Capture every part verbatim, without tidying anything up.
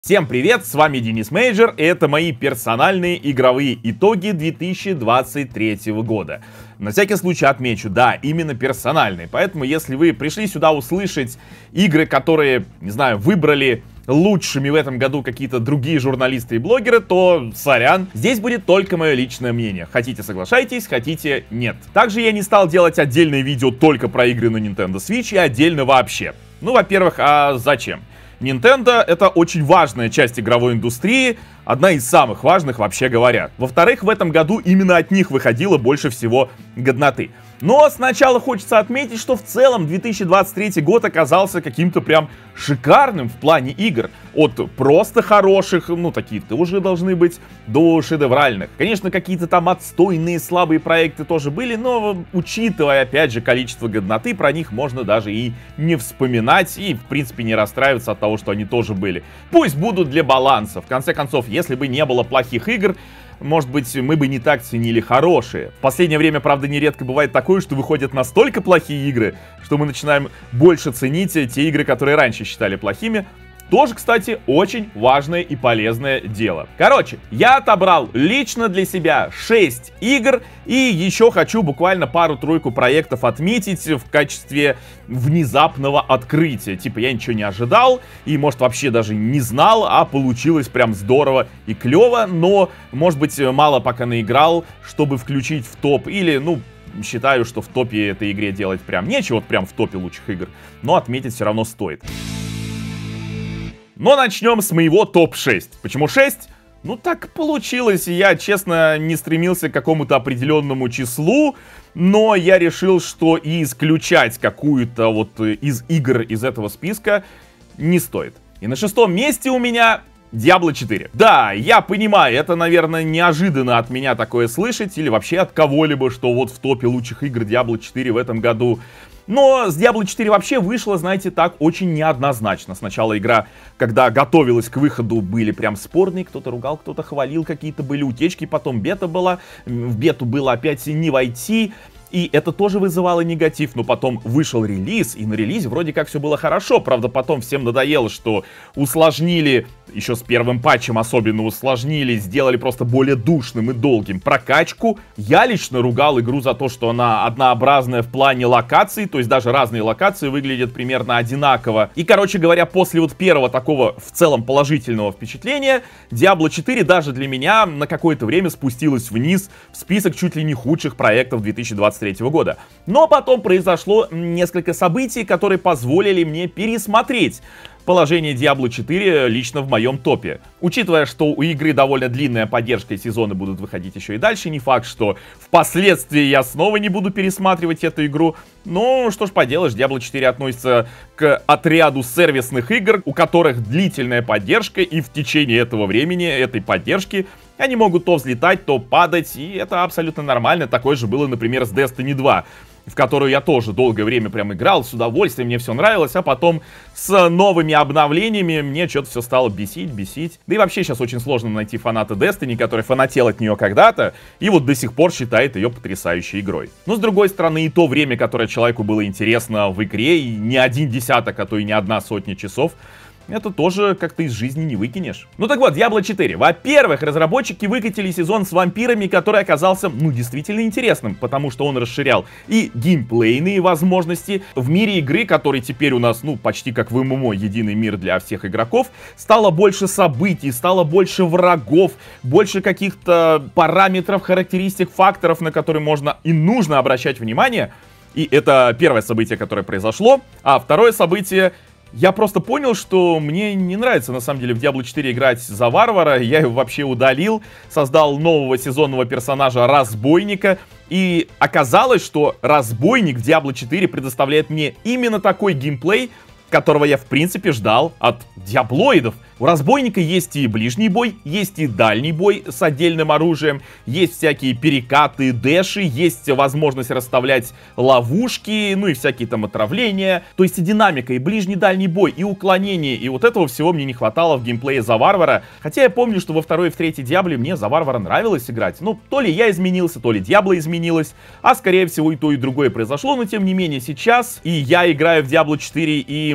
Всем привет, с вами Денис Мейджор, и это мои персональные игровые итоги две тысячи двадцать третьего года. На всякий случай отмечу, да, именно персональные, поэтому если вы пришли сюда услышать игры, которые, не знаю, выбрали лучшими в этом году какие-то другие журналисты и блогеры, то сорян, здесь будет только мое личное мнение. Хотите соглашайтесь, хотите нет. Также я не стал делать отдельное видео только про игры на Nintendo Switch и отдельно вообще. Ну, во-первых, а зачем? Nintendo — это очень важная часть игровой индустрии, одна из самых важных, вообще говоря. Во-вторых, в этом году именно от них выходило больше всего годноты. Но сначала хочется отметить, что в целом две тысячи двадцать третий год оказался каким-то прям шикарным в плане игр. От просто хороших, ну такие тоже должны быть, до шедевральных. Конечно, какие-то там отстойные, слабые проекты тоже были, но учитывая, опять же, количество годноты, про них можно даже и не вспоминать, и в принципе не расстраиваться от того, что они тоже были. Пусть будут для баланса. В конце концов, если бы не было плохих игр, может быть, мы бы не так ценили хорошие. В последнее время, правда, нередко бывает такое, что выходят настолько плохие игры, что мы начинаем больше ценить те игры, которые раньше считали плохими. Тоже, кстати, очень важное и полезное дело. Короче, я отобрал лично для себя шесть игр, и еще хочу буквально пару-тройку проектов отметить в качестве внезапного открытия. Типа я ничего не ожидал, и может вообще даже не знал, а получилось прям здорово и клево, но, может быть, мало пока наиграл, чтобы включить в топ, или, ну, считаю, что в топе этой игре делать прям нечего, вот прям в топе лучших игр, но отметить все равно стоит. Но начнем с моего топ шесть. Почему шесть? Ну так получилось, я, честно, не стремился к какому-то определенному числу, но я решил, что и исключать какую-то вот из игр из этого списка не стоит. И на шестом месте у меня Диабло четыре. Да, я понимаю, это, наверное, неожиданно от меня такое слышать, или вообще от кого-либо, что вот в топе лучших игр Диабло четыре в этом году. Но с Диабло четыре вообще вышло, знаете, так очень неоднозначно. Сначала игра, когда готовилась к выходу, были прям спорные, кто-то ругал, кто-то хвалил, какие-то были утечки, потом бета была, в бету было опять не войти. И это тоже вызывало негатив, но потом вышел релиз, и на релизе вроде как все было хорошо. Правда, потом всем надоело, что усложнили, еще с первым патчем особенно усложнили, сделали просто более душным и долгим прокачку. Я лично ругал игру за то, что она однообразная в плане локаций, то есть даже разные локации выглядят примерно одинаково. И, короче говоря, после вот первого такого в целом положительного впечатления, Диабло четыре даже для меня на какое-то время спустилась вниз в список чуть ли не худших проектов две тысячи двадцать третьего года. Но потом произошло несколько событий, которые позволили мне пересмотреть положение Диабло четыре лично в моем топе. Учитывая, что у игры довольно длинная поддержка и сезоны будут выходить еще и дальше, не факт, что впоследствии я снова не буду пересматривать эту игру. Ну, что ж поделаешь, Диабло четыре относится к отряду сервисных игр, у которых длительная поддержка, и в течение этого времени, этой поддержки, они могут то взлетать, то падать, и это абсолютно нормально. Такое же было, например, с Destiny два, в которую я тоже долгое время прям играл, с удовольствием, мне все нравилось, а потом с новыми обновлениями мне что-то все стало бесить, бесить. Да и вообще сейчас очень сложно найти фаната Destiny, который фанател от нее когда-то, и вот до сих пор считает ее потрясающей игрой. Но с другой стороны, и то время, которое человеку было интересно в игре, и не один десяток, а то и не одна сотня часов, это тоже как-то из жизни не выкинешь. Ну так вот, Диабло четыре. Во-первых, разработчики выкатили сезон с вампирами, который оказался, ну, действительно интересным, потому что он расширял и геймплейные возможности. В мире игры, который теперь у нас, ну, почти как в эм эм о, единый мир для всех игроков, стало больше событий, стало больше врагов, больше каких-то параметров, характеристик, факторов, на которые можно и нужно обращать внимание. И это первое событие, которое произошло. А второе событие... Я просто понял, что мне не нравится, на самом деле, в Диабло четыре играть за варвара. Я его вообще удалил, создал нового сезонного персонажа Разбойника. И оказалось, что Разбойник в Диабло четыре предоставляет мне именно такой геймплей, которого я, в принципе, ждал от диаблоидов. У Разбойника есть и ближний бой, есть и дальний бой с отдельным оружием, есть всякие перекаты, дэши, есть возможность расставлять ловушки, ну и всякие там отравления. То есть и динамика, и ближний дальний бой, и уклонение, и вот этого всего мне не хватало в геймплее за варвара. Хотя я помню, что во второй и в третьей Диабле мне за варвара нравилось играть. Ну, то ли я изменился, то ли Диабло изменилась, а скорее всего и то, и другое произошло, но тем не менее сейчас и я играю в Диабло четыре, и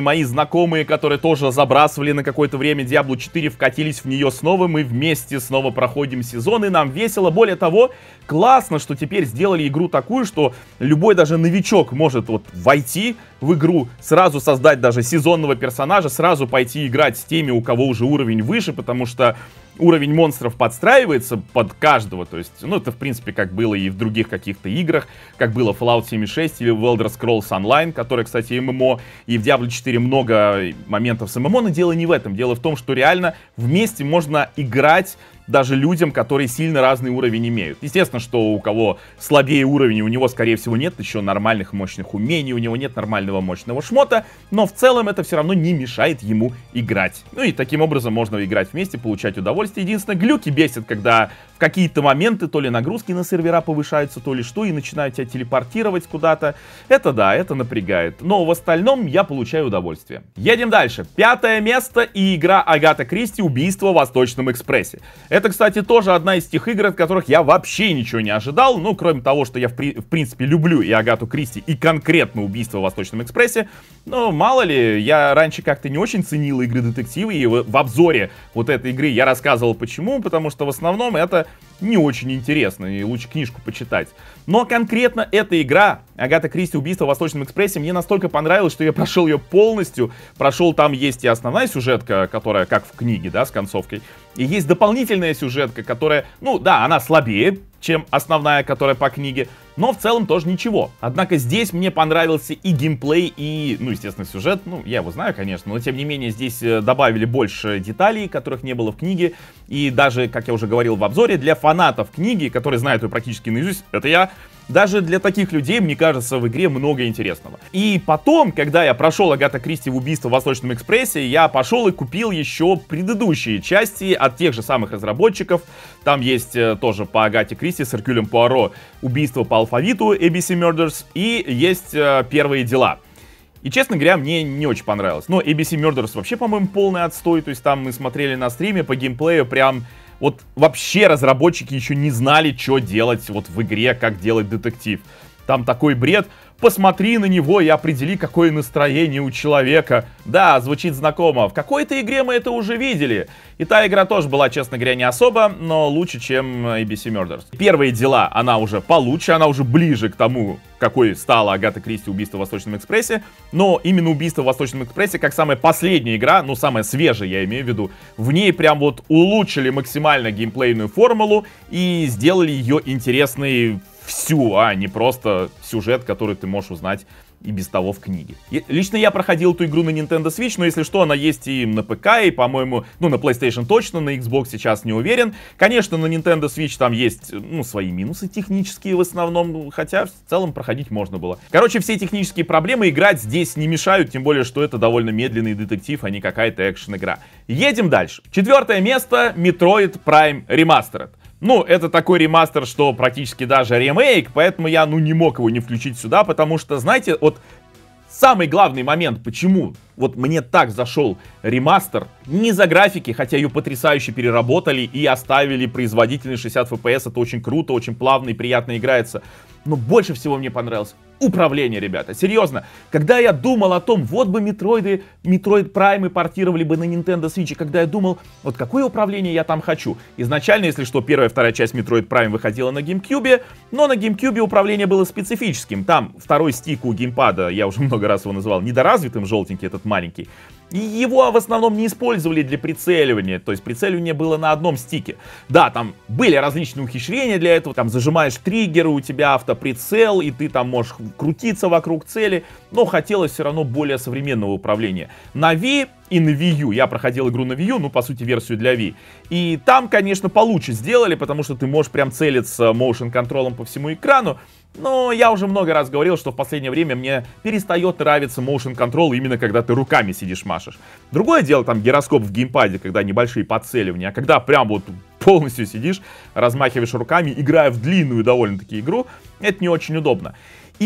мои знакомые, которые тоже забрасывали на какое-то время Диабло четыре, вкатились в нее снова, мы вместе снова проходим сезон, и нам весело. Более того, классно, что теперь сделали игру такую, что любой даже новичок может вот войти в игру, сразу создать даже сезонного персонажа, сразу пойти играть с теми, у кого уже уровень выше, потому что уровень монстров подстраивается под каждого, то есть, ну, это, в принципе, как было и в других каких-то играх, как было в Fallout семьдесят шесть или в Elder Scrolls Online, который, кстати, эм эм о, и в Diablo четыре много моментов с эм эм о, но дело не в этом. Дело в том, что реально вместе можно играть даже людям, которые сильно разный уровень имеют. Естественно, что у кого слабее уровень, у него, скорее всего, нет еще нормальных мощных умений, у него нет нормального мощного шмота, но в целом это все равно не мешает ему играть. Ну и таким образом можно играть вместе, получать удовольствие. Единственное, глюки бесит, когда в какие-то моменты то ли нагрузки на сервера повышаются, то ли что, и начинают тебя телепортировать куда-то. Это да, это напрягает. Но в остальном я получаю удовольствие. Едем дальше. Пятое место и игра Агата Кристи «Убийство в Восточном экспрессе». Это, кстати, тоже одна из тех игр, от которых я вообще ничего не ожидал. Ну, кроме того, что я, в, при... в принципе, люблю и Агату Кристи, и конкретно «Убийство в Восточном экспрессе». Но, мало ли, я раньше как-то не очень ценил игры-детективы, и в, в обзоре вот этой игры я рассказывал почему. Потому что в основном это не очень интересно, и лучше книжку почитать. Но конкретно эта игра, Агата Кристи «Убийство в Восточном экспрессе», мне настолько понравилась, что я прошел ее полностью. Прошел, там есть и основная сюжетка, которая как в книге, да, с концовкой. И есть дополнительная сюжетка, которая, ну да, она слабее, чем основная, которая по книге, но в целом тоже ничего. Однако здесь мне понравился и геймплей, и, ну, естественно, сюжет. Ну, я его знаю, конечно, но тем не менее здесь добавили больше деталей, которых не было в книге. И даже, как я уже говорил в обзоре, для фанатов книги, которые знают ее практически наизусть, это я, даже для таких людей, мне кажется, в игре много интересного. И потом, когда я прошел Агата Кристи в «Убийство в Восточном экспрессе», я пошел и купил еще предыдущие части от тех же самых разработчиков. Там есть э, тоже по Агате Кристи с Эркюлем Пуаро «Убийство по алфавиту» эй би си Murders, и есть э, «Первые дела». И, честно говоря, мне не очень понравилось. Но эй би си Murders вообще, по-моему, полный отстой. То есть там мы смотрели на стриме по геймплею, прям вот вообще разработчики еще не знали, что делать вот в игре, как делать детектив. Там такой бред. Посмотри на него и определи, какое настроение у человека. Да, звучит знакомо. В какой-то игре мы это уже видели. И та игра тоже была, честно говоря, не особо, но лучше, чем эй би си Murders. Первые дела, она уже получше, она уже ближе к тому, какой стала Агата Кристи «Убийство в Восточном экспрессе». Но именно «Убийство в Восточном экспрессе», как самая последняя игра, ну, самая свежая, я имею в виду, в ней прям вот улучшили максимально геймплейную формулу и сделали ее интересной всю, а не просто сюжет, который ты можешь узнать и без того в книге. И лично я проходил эту игру на Nintendo Switch, но если что, она есть и на ПК, и, по-моему, ну, на PlayStation точно, на Xbox сейчас не уверен. Конечно, на Nintendo Switch там есть, ну, свои минусы технические в основном, хотя в целом проходить можно было. Короче, все технические проблемы играть здесь не мешают, тем более, что это довольно медленный детектив, а не какая-то экшен-игра. Едем дальше. Четвертое место — Metroid Prime Remastered. Ну, это такой ремастер, что практически даже ремейк, поэтому я, ну, не мог его не включить сюда, потому что, знаете, вот самый главный момент, почему вот мне так зашел ремастер, не за графики, хотя ее потрясающе переработали и оставили производительность шестьдесят эф пи эс, это очень круто, очень плавно и приятно играется, но больше всего мне понравилось управление, ребята. Серьезно, когда я думал о том, вот бы Метроиды, Metroid Prime портировали бы на Nintendo Switch, и когда я думал, вот какое управление я там хочу. Изначально, если что, первая и вторая часть Metroid Prime выходила на GameCube, но на GameCube управление было специфическим. Там второй стик у геймпада, я уже много раз его называл, недоразвитым, желтенький этот маленький. И его в основном не использовали для прицеливания, то есть прицеливание было на одном стике. Да, там были различные ухищрения для этого, там зажимаешь триггеры, у тебя автоприцел, и ты там можешь крутиться вокруг цели, но хотелось все равно более современного управления. На Wii и на Wii U, я проходил игру на Wii U, ну по сути версию для Wii, и там, конечно, получше сделали, потому что ты можешь прям целиться motion контролом по всему экрану. Но я уже много раз говорил, что в последнее время мне перестает нравиться motion control именно когда ты руками сидишь, машешь. Другое дело там гироскоп в геймпаде, когда небольшие подцеливания, а когда прям вот полностью сидишь, размахиваешь руками, играя в длинную довольно-таки игру, это не очень удобно. И вот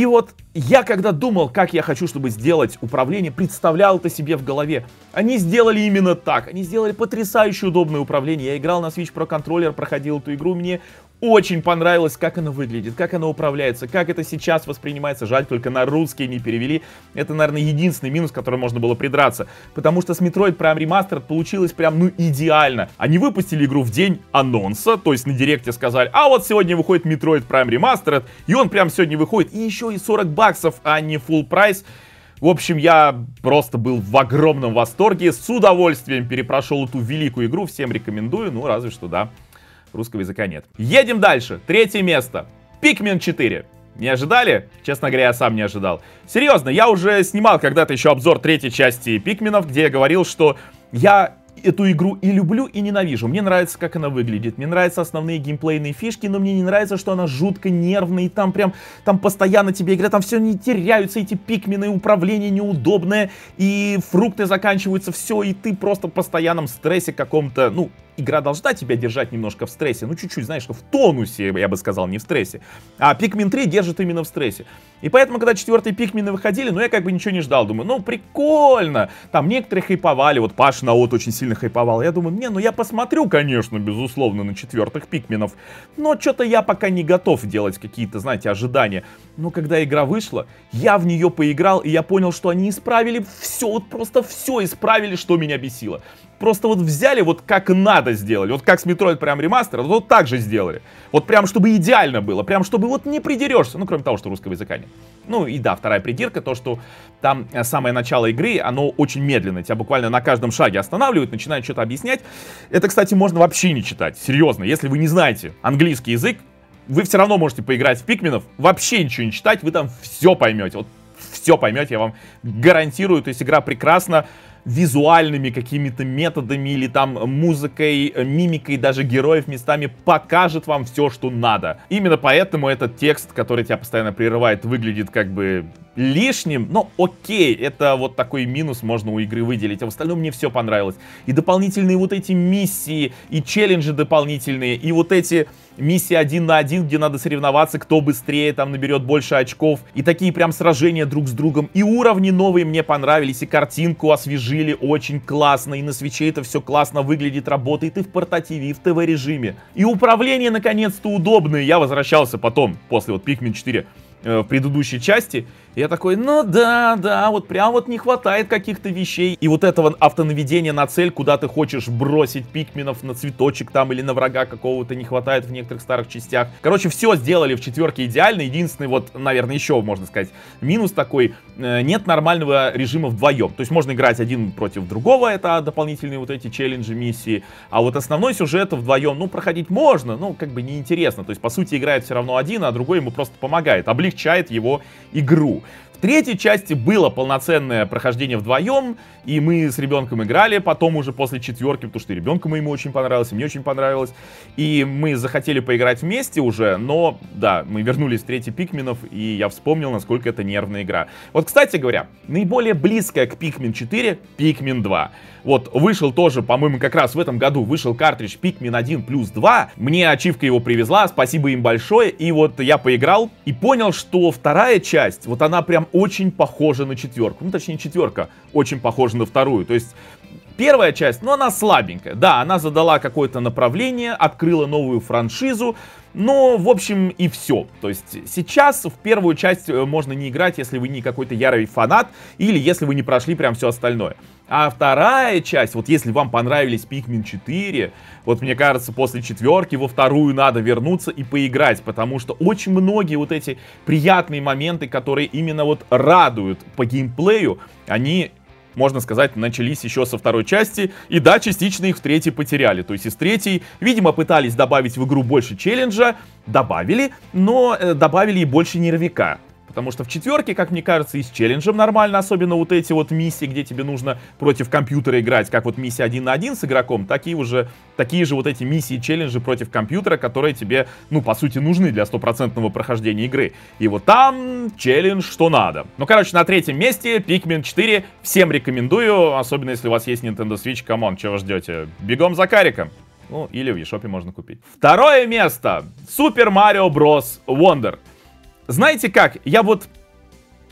Я когда думал, как я хочу, чтобы сделать управление, представлял это себе в голове. Они сделали именно так. Они сделали потрясающе удобное управление. Я играл на Switch Pro контроллер, проходил эту игру. Мне очень понравилось, как она выглядит, как она управляется, как это сейчас воспринимается. Жаль, только на русский не перевели. Это, наверное, единственный минус, к которому можно было придраться. Потому что с Metroid Prime Remastered получилось прям, ну, идеально. Они выпустили игру в день анонса, то есть на директе сказали, а вот сегодня выходит Metroid Prime Remastered, и он прям сегодня выходит, и еще и сорок баксов, а не full прайс. В общем, я просто был в огромном восторге, с удовольствием перепрошел эту великую игру, всем рекомендую, ну, разве что, да, русского языка нет. Едем дальше, третье место, Pikmin четыре. Не ожидали? Честно говоря, я сам не ожидал. Серьезно, я уже снимал когда-то еще обзор третьей части Пикменов, где я говорил, что я эту игру и люблю, и ненавижу. Мне нравится, как она выглядит, мне нравятся основные геймплейные фишки, но мне не нравится, что она жутко нервная, и там прям, там постоянно тебе играют, там все не теряются эти пикмены, управление неудобное, и фрукты заканчиваются, все, и ты просто в постоянном стрессе каком-то, ну, игра должна тебя держать немножко в стрессе, ну, чуть-чуть, знаешь, в тонусе, я бы сказал, не в стрессе. А Pikmin три держит именно в стрессе. И поэтому, когда четвертые Пикмены выходили, ну, я как бы ничего не ждал. Думаю, ну, прикольно. Там некоторые хайповали, вот Паша Наот очень сильно хайповал. Я думаю, не, ну, я посмотрю, конечно, безусловно, на четвертых Пикменов. Но что-то я пока не готов делать какие-то, знаете, ожидания. Но когда игра вышла, я в нее поиграл, и я понял, что они исправили все, вот просто все исправили, что меня бесило. Просто вот взяли, вот как надо сделали. Вот как с Metroid прям ремастер, вот так же сделали. Вот прям, чтобы идеально было. Прям, чтобы вот не придерешься. Ну, кроме того, что русского языка нет. Ну, и да, вторая придирка, то, что там самое начало игры, оно очень медленно. Тебя буквально на каждом шаге останавливают, начинают что-то объяснять. Это, кстати, можно вообще не читать. Серьезно, если вы не знаете английский язык, вы все равно можете поиграть в Пикменов, вообще ничего не читать, вы там все поймете. Вот все поймете, я вам гарантирую. То есть игра прекрасна. Визуальными какими-то методами или там музыкой, мимикой даже героев местами покажет вам все, что надо. Именно поэтому этот текст, который тебя постоянно прерывает, выглядит как бы лишним, но окей, это вот такой минус можно у игры выделить, а в остальном мне все понравилось. И дополнительные вот эти миссии, и челленджи дополнительные, и вот эти миссии один на один, где надо соревноваться, кто быстрее там наберет больше очков, и такие прям сражения друг с другом, и уровни новые мне понравились, и картинку освежили очень классно, и на свитче это все классно выглядит, работает и в портативе, и в ТВ-режиме. И управление наконец-то удобное. Я возвращался потом, после вот Pikmin четыре, в предыдущей части, я такой, ну да, да, вот прям вот не хватает каких-то вещей. И вот этого автонаведения на цель, куда ты хочешь бросить пикменов, на цветочек там или на врага какого-то не хватает в некоторых старых частях. Короче, все сделали в четверке идеально. Единственный вот, наверное, еще, можно сказать, минус такой, нет нормального режима вдвоем. То есть можно играть один против другого, это дополнительные вот эти челленджи, миссии. А вот основной сюжет вдвоем, ну, проходить можно, ну, как бы неинтересно. То есть, по сути, играет все равно один, а другой ему просто помогает, облегчает его игру. В третьей части было полноценное прохождение вдвоем, и мы с ребенком играли, потом уже после четверки, потому что ребенку моему очень понравилось, и мне очень понравилось, и мы захотели поиграть вместе уже, но, да, мы вернулись в третий Пикменов, и я вспомнил, насколько это нервная игра. Вот, кстати говоря, наиболее близкая к Pikmin четыре, Pikmin два. Вот, вышел тоже, по-моему, как раз в этом году вышел картридж Pikmin один плюс два. Мне ачивка его привезла, спасибо им большое. И вот я поиграл и понял, что вторая часть, вот она прям очень похожа на четверку. Ну, точнее, четверка очень похожа на вторую. То есть первая часть, ну, она слабенькая. Да, она задала какое-то направление, открыла новую франшизу. Но, в общем, и все. То есть сейчас в первую часть можно не играть, если вы не какой-то ярый фанат, или если вы не прошли прям все остальное. А вторая часть, вот если вам понравились Pikmin четыре, вот мне кажется, после четверки во вторую надо вернуться и поиграть, потому что очень многие вот эти приятные моменты, которые именно вот радуют по геймплею, они, можно сказать, начались еще со второй части, и да, частично их в третьей потеряли. То есть из третьей, видимо, пытались добавить в игру больше челленджа, добавили, но э, добавили и больше нервяка. Потому что в четверке, как мне кажется, и с челленджем нормально, особенно вот эти вот миссии, где тебе нужно против компьютера играть, как вот миссия один на один с игроком, такие уже, такие же вот эти миссии, челленджи против компьютера, которые тебе, ну, по сути, нужны для стопроцентного прохождения игры. И вот там челлендж что надо. Ну, короче, на третьем месте Pikmin четыре. Всем рекомендую, особенно если у вас есть Nintendo Switch. Камон, чего вы ждете? Бегом за кариком. Ну, или в eShop можно купить. Второе место. Super Mario Bros. Wonder. Знаете как, я вот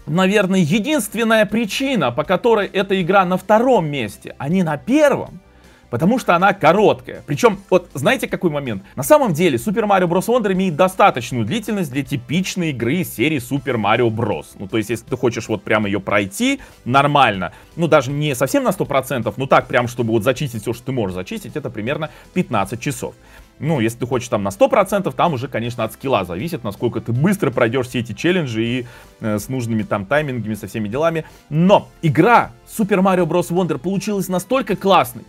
наверное, единственная причина, по которой эта игра на втором месте, а не на первом. Потому что она короткая. Причем, вот знаете какой момент? На самом деле, Super Mario Bros. Wonder имеет достаточную длительность для типичной игры из серии Super Mario Bros. Ну, то есть, если ты хочешь вот прям ее пройти нормально, ну, даже не совсем на сто процентов, но так прям, чтобы вот зачистить все, что ты можешь зачистить, это примерно пятнадцать часов. Ну, если ты хочешь там на сто процентов, там уже, конечно, от скилла зависит, насколько ты быстро пройдешь все эти челленджи и э, с нужными там таймингами, со всеми делами. Но игра Super Mario Bros. Wonder получилась настолько классной,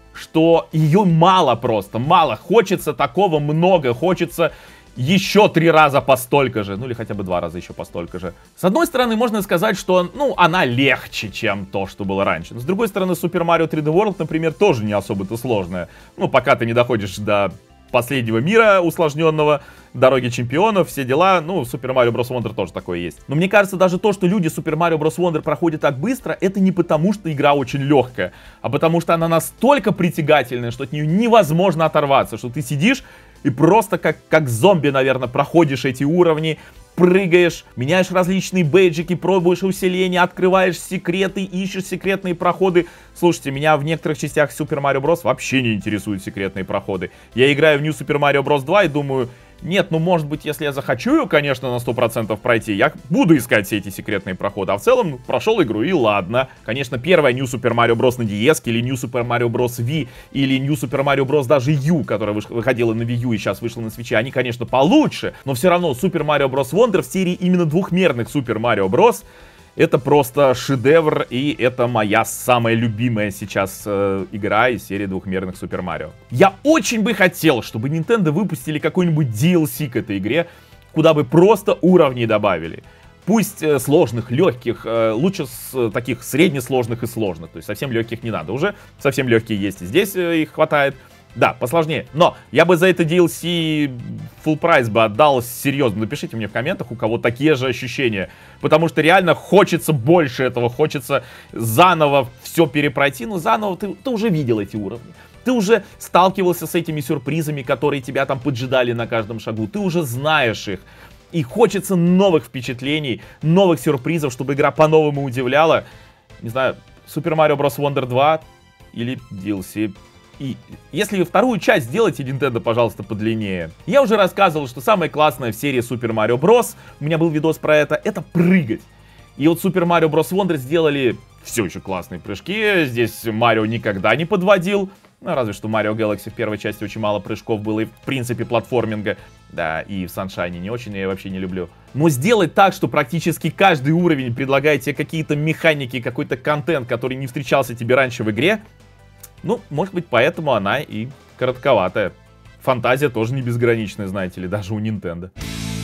что ее мало просто, мало. Хочется такого много, хочется еще три раза по столько же, ну или хотя бы два раза еще по столько же. С одной стороны, можно сказать, что, ну, она легче, чем то, что было раньше. Но с другой стороны, Super Mario три дэ World, например, тоже не особо-то сложная. Ну, пока ты не доходишь до последнего мира усложненного, дороги чемпионов, все дела. Ну, Super Mario Bros. Wonder тоже такое есть. Но мне кажется, даже то, что люди Super Mario Bros. Wonder проходят так быстро, это не потому, что игра очень легкая, а потому что она настолько притягательная, что от нее невозможно оторваться, что ты сидишь и просто как, как зомби, наверное, проходишь эти уровни, прыгаешь, меняешь различные бейджики, пробуешь усиления, открываешь секреты, ищешь секретные проходы. Слушайте, меня в некоторых частях Super Mario Bros. Вообще не интересуют секретные проходы. Я играю в New Super Mario Bros. два и думаю... Нет, ну может быть, если я захочу ее, конечно, на сто процентов пройти, я буду искать все эти секретные проходы. А в целом, прошел игру и ладно. Конечно, первая New Super Mario Bros. На ди эс или New Super Mario Bros. Wii или New Super Mario Bros. Даже U, которая выходила на Wii U и сейчас вышла на Switch, они, конечно, получше. Но все равно Super Mario Bros. Wonder в серии именно двухмерных Super Mario Bros. Это просто шедевр, и это моя самая любимая сейчас э, игра из серии двухмерных Super Mario. Я очень бы хотел, чтобы Nintendo выпустили какой-нибудь ди эл си к этой игре, куда бы просто уровней добавили. Пусть э, сложных, легких, э, лучше с э, таких среднесложных и сложных, то есть совсем легких не надо. Уже совсем легкие есть, и здесь э, их хватает. Да, посложнее. Но я бы за это ди эл си full прайс бы отдал серьезно. Напишите мне в комментах, у кого такие же ощущения. Потому что реально хочется больше этого. Хочется заново все перепройти. Но заново ты, ты уже видел эти уровни. Ты уже сталкивался с этими сюрпризами, которые тебя там поджидали на каждом шагу. Ты уже знаешь их. И хочется новых впечатлений, новых сюрпризов, чтобы игра по-новому удивляла. Не знаю, Super Mario Bros. Wonder два или ди эл си. И если вторую часть сделайте, Nintendo, пожалуйста, подлиннее. Я уже рассказывал, что самое классное в серии Super Mario Bros. У меня был видос про это, это прыгать. И вот Super Mario Bros. Wonder сделали все еще классные прыжки. Здесь Марио никогда не подводил. Ну, разве что в Mario Galaxy в первой части очень мало прыжков было и, в принципе, платформинга. Да, и в Sunshine не очень, я вообще не люблю. Но сделать так, что практически каждый уровень предлагает тебе какие-то механики, какой-то контент, который не встречался тебе раньше в игре. Ну, может быть, поэтому она и коротковатая. Фантазия тоже не безграничная, знаете ли, даже у Nintendo.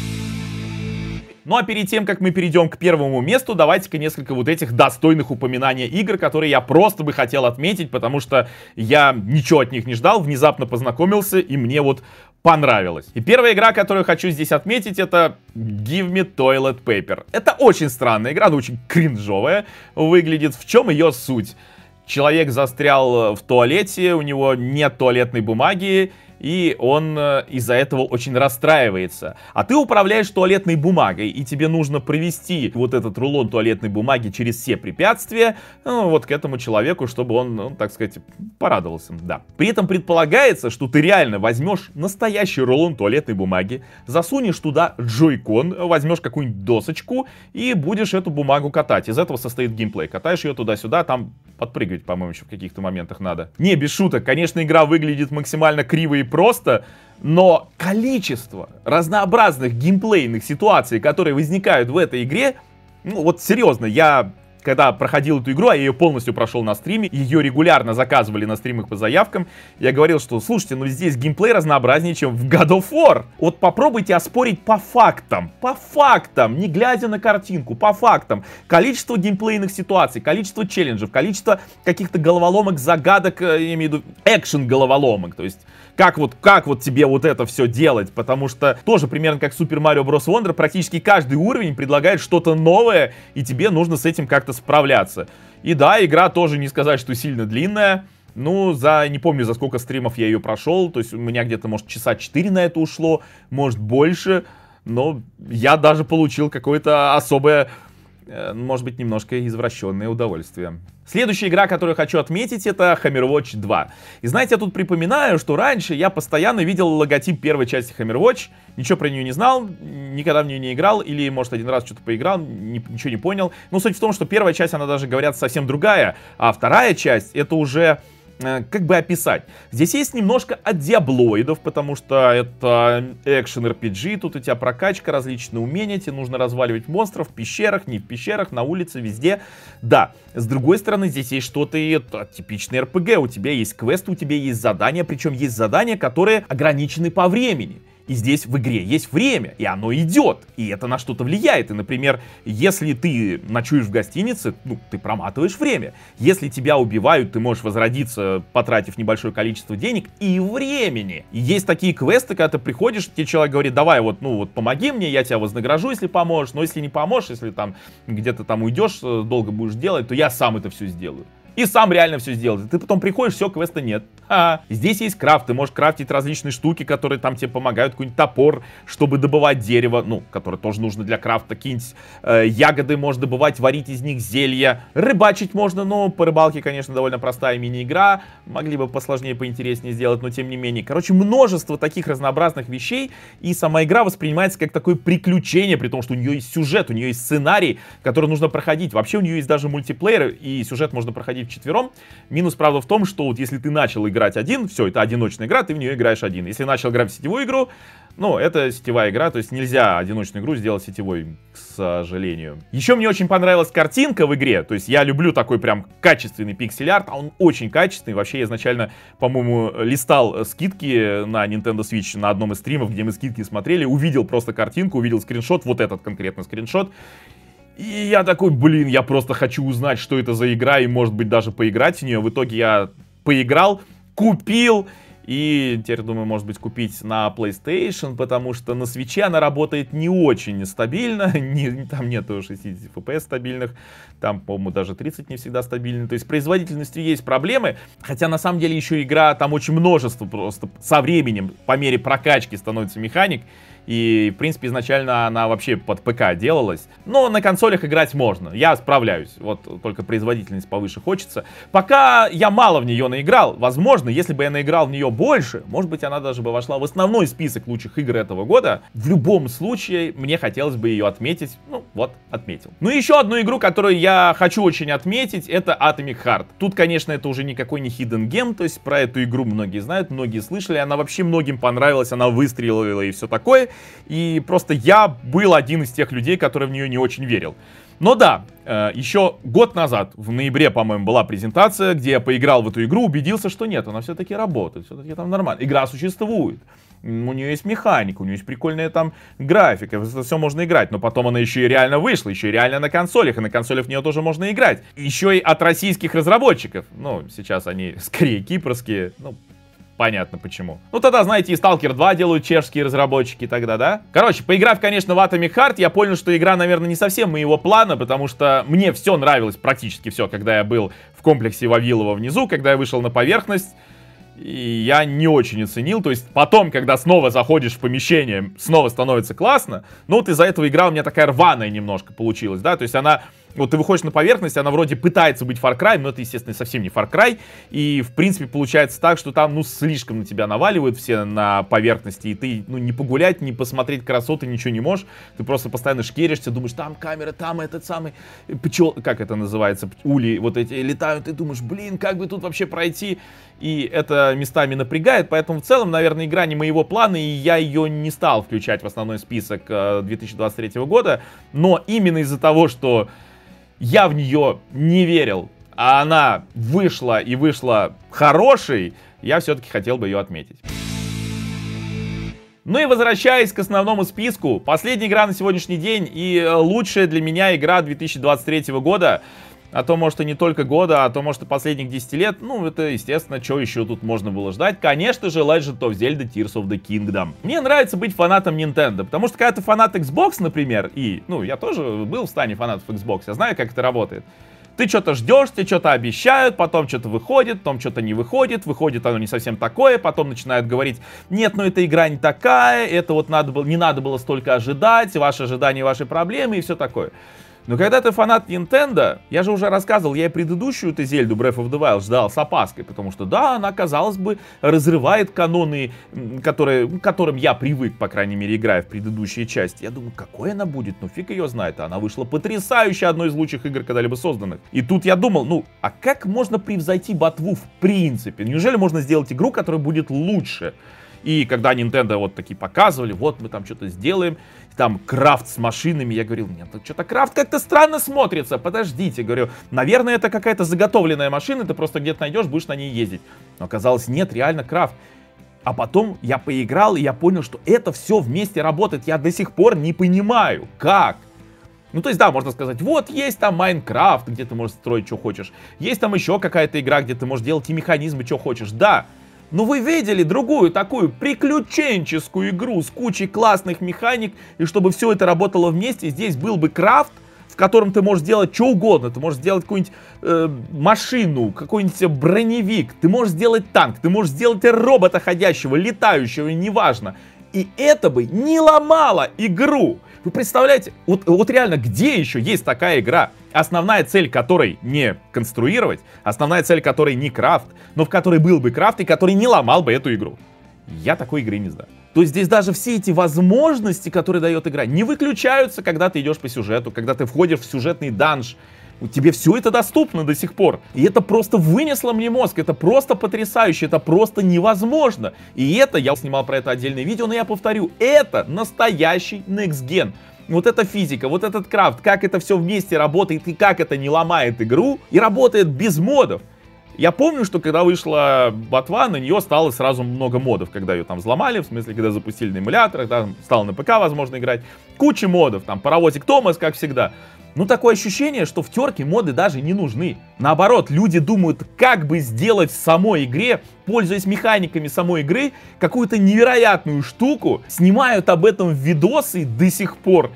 Ну а перед тем, как мы перейдем к первому месту, давайте-ка несколько вот этих достойных упоминаний игр, которые я просто бы хотел отметить, потому что я ничего от них не ждал, внезапно познакомился, и мне вот понравилось. И первая игра, которую хочу здесь отметить, это Give Me Toilet Paper. Это очень странная игра, она очень кринжовая выглядит. В чем ее суть? Человек застрял в туалете, у него нет туалетной бумаги, и он из-за этого очень расстраивается. А ты управляешь туалетной бумагой, и тебе нужно провести вот этот рулон туалетной бумаги через все препятствия, ну, вот к этому человеку, чтобы он, ну, так сказать, порадовался. Да. При этом предполагается, что ты реально возьмешь настоящий рулон туалетной бумаги, засунешь туда джойкон, возьмешь какую-нибудь досочку и будешь эту бумагу катать. Из этого состоит геймплей. Катаешь ее туда-сюда, там подпрыгивать, по-моему, еще в каких-то моментах надо. Не, без шуток, конечно, игра выглядит максимально криво и просто, но количество разнообразных геймплейных ситуаций, которые возникают в этой игре, ну вот серьезно, я когда проходил эту игру, а я ее полностью прошел на стриме, ее регулярно заказывали на стримах по заявкам, я говорил, что, слушайте, ну здесь геймплей разнообразнее, чем в God of War. Вот попробуйте оспорить по фактам, по фактам, не глядя на картинку, по фактам. Количество геймплейных ситуаций, количество челленджев, количество каких-то головоломок, загадок, я имею в виду экшен-головоломок, то есть как вот, как вот тебе вот это все делать, потому что тоже примерно как Super Mario Bros. Wonder, практически каждый уровень предлагает что-то новое, и тебе нужно с этим как-то справляться. И да, игра тоже не сказать, что сильно длинная. Ну, за, не помню, за сколько стримов я ее прошел. То есть у меня где-то, может, часа четыре на это ушло, может, больше. Но я даже получил какое-то особое э, может быть, немножко извращенное удовольствие. Следующая игра, которую хочу отметить, это Hammerwatch два. И знаете, я тут припоминаю, что раньше я постоянно видел логотип первой части Hammerwatch, ничего про нее не знал, никогда в нее не играл, или, может, один раз что-то поиграл, не, ничего не понял. Но суть в том, что первая часть, она даже, говорят, совсем другая, а вторая часть, это уже... Как бы описать? Здесь есть немножко от диаблоидов, потому что это экшен эр пи джи, тут у тебя прокачка, различные умения, тебе нужно разваливать монстров в пещерах, не в пещерах, на улице, везде. Да, с другой стороны, здесь есть что-то и это типичный эр пи джи, у тебя есть квесты, у тебя есть задания, причем есть задания, которые ограничены по времени. И здесь в игре есть время, и оно идет, и это на что-то влияет. И, например, если ты ночуешь в гостинице, ну, ты проматываешь время. Если тебя убивают, ты можешь возродиться, потратив небольшое количество денег и времени. И есть такие квесты, когда ты приходишь, тебе человек говорит, давай вот, ну вот, помоги мне, я тебя вознагражу, если поможешь. Но если не поможешь, если там где-то там уйдешь, долго будешь делать, то я сам это все сделаю. И сам реально все сделает. Ты потом приходишь, все, квеста нет. А, здесь есть крафт, ты можешь крафтить различные штуки, которые там тебе помогают. Какой-нибудь топор, чтобы добывать дерево, ну, которое тоже нужно для крафта. Какие-нибудь э, ягоды можно добывать, варить из них зелья. Рыбачить можно, но по рыбалке, конечно, довольно простая мини-игра. Могли бы посложнее, поинтереснее сделать, но тем не менее. Короче, множество таких разнообразных вещей. И сама игра воспринимается как такое приключение, при том, что у нее есть сюжет, у нее есть сценарий, который нужно проходить. Вообще у нее есть даже мультиплеер, и сюжет можно проходить вчетвером. Минус, правда, в том, что вот если ты начал играть один, все, это одиночная игра, ты в нее играешь один. Если начал играть в сетевую игру, ну, это сетевая игра, то есть нельзя одиночную игру сделать сетевой, к сожалению. Еще мне очень понравилась картинка в игре, то есть я люблю такой прям качественный пиксель-арт, а он очень качественный. Вообще, я изначально, по-моему, листал скидки на Nintendo Switch на одном из стримов, где мы скидки смотрели, увидел просто картинку, увидел скриншот, вот этот конкретно скриншот. И я такой, блин, я просто хочу узнать, что это за игра, и, может быть, даже поиграть в нее. В итоге я поиграл, купил, и теперь думаю, может быть, купить на PlayStation, потому что на Switch она работает не очень стабильно, не, там нету шестьдесят эф пи эс стабильных, там, по-моему, даже тридцать не всегда стабильно. То есть с производительностью есть проблемы, хотя на самом деле еще игра, там очень множество просто со временем, по мере прокачки становится механик. И, в принципе, изначально она вообще под ПК делалась. Но на консолях играть можно. Я справляюсь. Вот только производительность повыше хочется. Пока я мало в нее наиграл. Возможно, если бы я наиграл в нее больше, может быть, она даже бы вошла в основной список лучших игр этого года. В любом случае, мне хотелось бы ее отметить. Ну, вот, отметил. Ну, и еще одну игру, которую я хочу очень отметить, это Atomic Heart. Тут, конечно, это уже никакой не hidden gem. То есть про эту игру многие знают, многие слышали. Она вообще многим понравилась, она выстрелила и все такое. И просто я был один из тех людей, которые в нее не очень верил. Но да, еще год назад, в ноябре, по-моему, была презентация, где я поиграл в эту игру, убедился, что нет, она все-таки работает, все-таки там нормально. Игра существует, у нее есть механика, у нее есть прикольная там графика, это все можно играть. Но потом она еще и реально вышла, еще и реально на консолях, и на консолях в нее тоже можно играть. Еще и от российских разработчиков. Ну, сейчас они скорее кипрские, ну... Понятно почему. Ну тогда, знаете, и Сталкер два делают чешские разработчики тогда, да? Короче, поиграв, конечно, в Atomic Heart, я понял, что игра, наверное, не совсем моего плана, потому что мне все нравилось, практически все, когда я был в комплексе Вавилова внизу, когда я вышел на поверхность. И я не очень оценил, то есть потом, когда снова заходишь в помещение, снова становится классно, но вот из-за этого игра у меня такая рваная немножко получилась, да, то есть она, вот ты выходишь на поверхность, она вроде пытается быть Far Cry, но это, естественно, совсем не Far Cry, и, в принципе, получается так, что там, ну, слишком на тебя наваливают все на поверхности, и ты, ну, не погулять, не посмотреть красоты, ничего не можешь, ты просто постоянно шкеришься, думаешь, там камера, там этот самый, пчел, как это называется, ули вот эти летают, ты думаешь, блин, как бы тут вообще пройти, и это местами напрягает, поэтому в целом, наверное, игра не моего плана, и я ее не стал включать в основной список две тысячи двадцать третьего года, но именно из-за того, что я в нее не верил, а она вышла и вышла хорошей, я все-таки хотел бы ее отметить. Ну и возвращаясь к основному списку, последняя игра на сегодняшний день и лучшая для меня игра две тысячи двадцать третьего года, а то, может, и не только года, а то, может, и последних десяти лет. Ну, это, естественно, что еще тут можно было ждать? Конечно же, Legend of Zelda Tears of the Kingdom. Мне нравится быть фанатом Nintendo, потому что когда ты фанат Xbox, например, и, ну, я тоже был в стане фанатов Xbox, я знаю, как это работает. Ты что-то ждешь, тебе что-то обещают, потом что-то выходит, потом что-то не выходит, выходит оно не совсем такое, потом начинают говорить, нет, ну эта игра не такая, это вот надо было, не надо было столько ожидать, ваши ожидания, ваши проблемы и все такое. Но когда ты фанат Nintendo, я же уже рассказывал, я и предыдущую эту Зельду Breath of the Wild ждал с опаской, потому что да, она, казалось бы, разрывает каноны, которые, к которым я привык, по крайней мере, играя в предыдущие части. Я думаю, какой она будет, ну фиг ее знает, она вышла потрясающая, одной из лучших игр когда-либо созданных. И тут я думал, ну, а как можно превзойти ботву в принципе? Неужели можно сделать игру, которая будет лучше? И когда Nintendo вот такие показывали, вот мы там что-то сделаем, там крафт с машинами, я говорил, нет, что-то крафт как-то странно смотрится, подождите, говорю, наверное, это какая-то заготовленная машина, ты просто где-то найдешь, будешь на ней ездить. Но оказалось, нет, реально крафт. А потом я поиграл, и я понял, что это все вместе работает, я до сих пор не понимаю, как. Ну, то есть, да, можно сказать, вот есть там Майнкрафт, где ты можешь строить, что хочешь, есть там еще какая-то игра, где ты можешь делать и механизмы, что хочешь, да. Но вы видели другую такую приключенческую игру с кучей классных механик, и чтобы все это работало вместе, здесь был бы крафт, в котором ты можешь сделать что угодно. Ты можешь сделать какую-нибудь э, машину, какой-нибудь броневик, ты можешь сделать танк, ты можешь сделать робота ходящего, летающего, неважно. И это бы не ломало игру. Вы представляете, вот, вот реально, где еще есть такая игра, основная цель которой не конструировать, основная цель которой не крафт, но в которой был бы крафт и который не ломал бы эту игру? Я такой игры не знаю. То есть здесь даже все эти возможности, которые дает игра, не выключаются, когда ты идешь по сюжету, когда ты входишь в сюжетный данж. Тебе все это доступно до сих пор. И это просто вынесло мне мозг. Это просто потрясающе. Это просто невозможно. И это, я снимал про это отдельное видео, но я повторю, это настоящий Next Gen. Вот эта физика, вот этот крафт, как это все вместе работает и как это не ломает игру. И работает без модов. Я помню, что когда вышла ботва, на нее стало сразу много модов, когда ее там взломали, в смысле, когда запустили на эмуляторах, да, стало на ПК возможно играть. Куча модов, там паровозик Томас, как всегда. Ну, такое ощущение, что в терке моды даже не нужны. Наоборот, люди думают, как бы сделать в самой игре, пользуясь механиками самой игры, какую-то невероятную штуку, снимают об этом видосы до сих пор.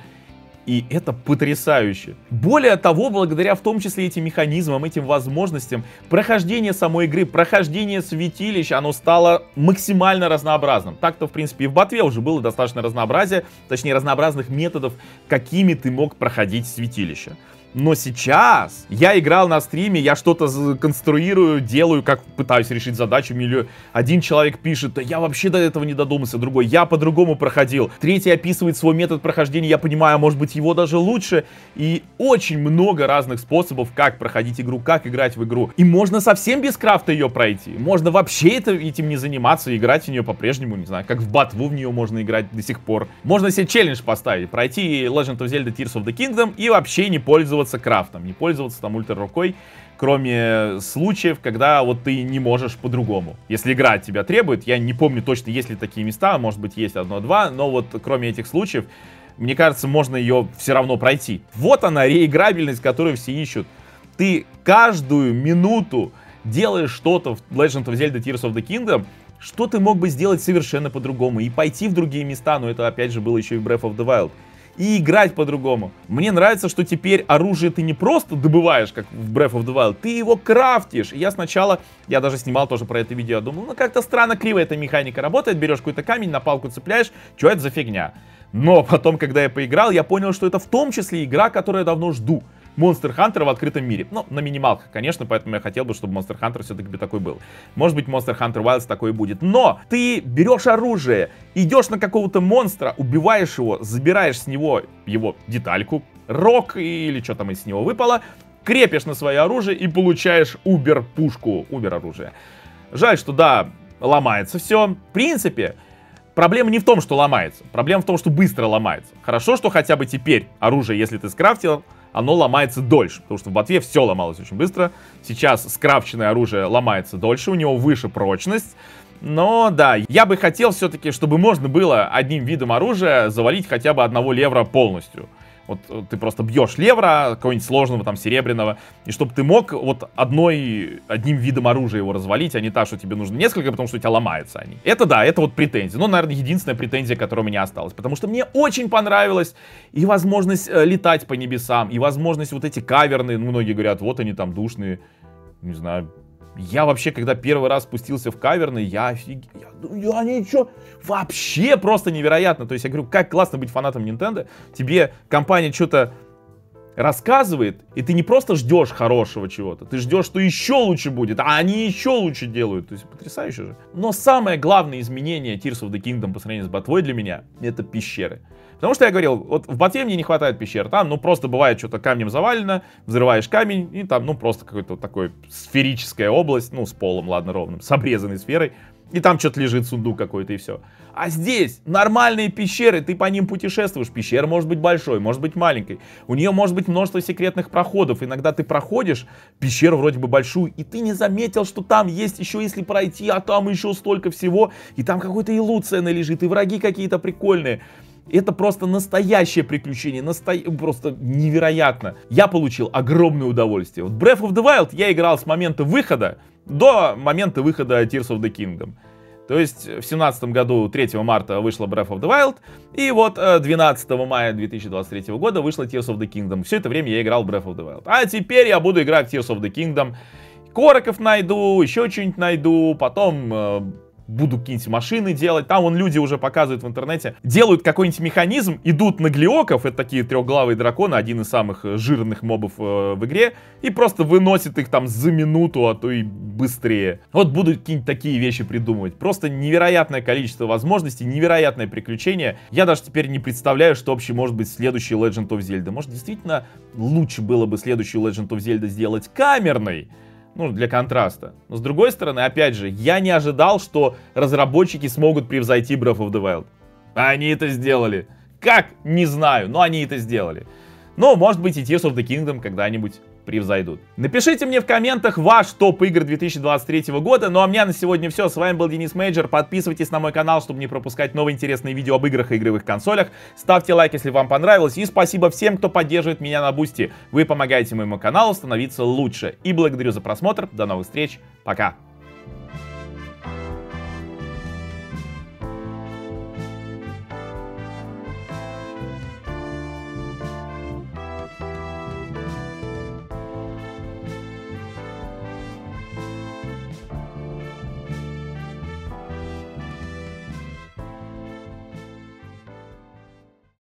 И это потрясающе. Более того, благодаря в том числе этим механизмам, этим возможностям, прохождение самой игры, прохождение святилища, оно стало максимально разнообразным. Так-то, в принципе, и в ботве уже было достаточно разнообразия, точнее, разнообразных методов, какими ты мог проходить святилище. Но сейчас я играл на стриме, я что-то конструирую, делаю, как пытаюсь решить задачу. Миллион. Один человек пишет, да я вообще до этого не додумался, другой, я по-другому проходил. Третий описывает свой метод прохождения, я понимаю, может быть его даже лучше. И очень много разных способов, как проходить игру, как играть в игру. И можно совсем без крафта ее пройти. Можно вообще это, этим не заниматься, играть в нее по-прежнему, не знаю, как в ботву в нее можно играть до сих пор. Можно себе челлендж поставить, пройти Legend of Zelda Tears of the Kingdom и вообще не пользоваться крафтом, не пользоваться там ультра рукой, кроме случаев, когда вот ты не можешь по-другому. Если игра от тебя требует, я не помню точно, есть ли такие места, может быть есть одно-два, но вот кроме этих случаев, мне кажется, можно ее все равно пройти. Вот она, реиграбельность, которую все ищут. Ты каждую минуту делаешь что-то в Legend of Zelda Tears of the Kingdom, что ты мог бы сделать совершенно по-другому, и пойти в другие места, но это опять же было еще и в Breath of the Wild. И играть по-другому. Мне нравится, что теперь оружие ты не просто добываешь, как в Breath of the Wild, ты его крафтишь. И я сначала, я даже снимал тоже про это видео, думал, ну как-то странно криво эта механика работает, берешь какой-то камень, на палку цепляешь, что это за фигня? Но потом, когда я поиграл, я понял, что это в том числе игра, которую я давно жду. Monster Hunter в открытом мире. Ну, на минималках, конечно, поэтому я хотел бы, чтобы Monster Hunter все-таки такой был. Может быть, Monster Hunter Wilds такой будет. Но ты берешь оружие, идешь на какого-то монстра, убиваешь его, забираешь с него его детальку, рог или что там из него выпало, крепишь на свое оружие и получаешь убер-пушку, убер-оружие. Жаль, что да, ломается все. В принципе, проблема не в том, что ломается. Проблема в том, что быстро ломается. Хорошо, что хотя бы теперь оружие, если ты скрафтил, оно ломается дольше, потому что в ботве все ломалось очень быстро. Сейчас скрафченное оружие ломается дольше, у него выше прочность. Но да, я бы хотел все-таки, чтобы можно было одним видом оружия завалить хотя бы одного левра полностью. Вот ты просто бьешь левра, какого-нибудь сложного, там, серебряного, и чтобы ты мог вот одной, одним видом оружия его развалить, а не так, что тебе нужно несколько, потому что у тебя ломаются они. Это да, это вот претензия. Ну, наверное, единственная претензия, которая у меня осталась. Потому что мне очень понравилась и возможность э, летать по небесам, и возможность вот эти каверны, ну, многие говорят, вот они там душные, не знаю. Я вообще, когда первый раз спустился в каверны, я офигел. Я, я ничего. Вообще просто невероятно. То есть я говорю, как классно быть фанатом Nintendo. Тебе компания что-то рассказывает, и ты не просто ждешь хорошего чего-то, ты ждешь, что еще лучше будет, а они еще лучше делают. То есть потрясающе же. Но самое главное изменение Tears of the Kingdom по сравнению с ботвой для меня — это пещеры. Потому что я говорил, вот в ботве мне не хватает пещер. Там, ну, просто бывает что-то камнем завалено, взрываешь камень, и там, ну, просто какой-то вот такой сферическая область, ну, с полом, ладно, ровным, с обрезанной сферой. И там что-то лежит, сундук какой-то, и все. А здесь нормальные пещеры, ты по ним путешествуешь. Пещера может быть большой, может быть маленькой. У нее может быть множество секретных проходов. Иногда ты проходишь пещеру вроде бы большую, и ты не заметил, что там есть еще, если пройти, а там еще столько всего. И там какой-то илут ценный лежит, и враги какие-то прикольные. Это просто настоящее приключение, насто... просто невероятно. Я получил огромное удовольствие. Вот Breath of the Wild я играл с момента выхода до момента выхода Tears of the Kingdom. То есть в семнадцатом году, третьего марта, вышла Breath of the Wild, и вот двенадцатого мая две тысячи двадцать третьего года вышла Tears of the Kingdom. Все это время я играл в Breath of the Wild. А теперь я буду играть в Tears of the Kingdom. Короков найду, еще что-нибудь найду, потом... Э, буду какие-нибудь машины делать. Там вон люди уже показывают в интернете. Делают какой-нибудь механизм, идут на глиоков, это такие трехглавые драконы, один из самых жирных мобов э, в игре, и просто выносит их там за минуту, а то и быстрее. Вот буду какие-нибудь такие вещи придумывать. Просто невероятное количество возможностей, невероятное приключение. Я даже теперь не представляю, что вообще может быть следующий Legend of Zelda. Может, действительно лучше было бы следующую Legend of Zelda сделать камерной? Ну, для контраста. Но с другой стороны, опять же, я не ожидал, что разработчики смогут превзойти Breath of the Wild. А они это сделали. Как? Не знаю, но они это сделали. Но, может быть, и Tears of the Kingdom когда-нибудь превзойдут. Напишите мне в комментах ваш топ игр две тысячи двадцать третьего года. Ну а у меня на сегодня все. С вами был Денис Мейджор. Подписывайтесь на мой канал, чтобы не пропускать новые интересные видео об играх и игровых консолях. Ставьте лайк, если вам понравилось. И спасибо всем, кто поддерживает меня на Бусти. Вы помогаете моему каналу становиться лучше. И благодарю за просмотр. До новых встреч. Пока.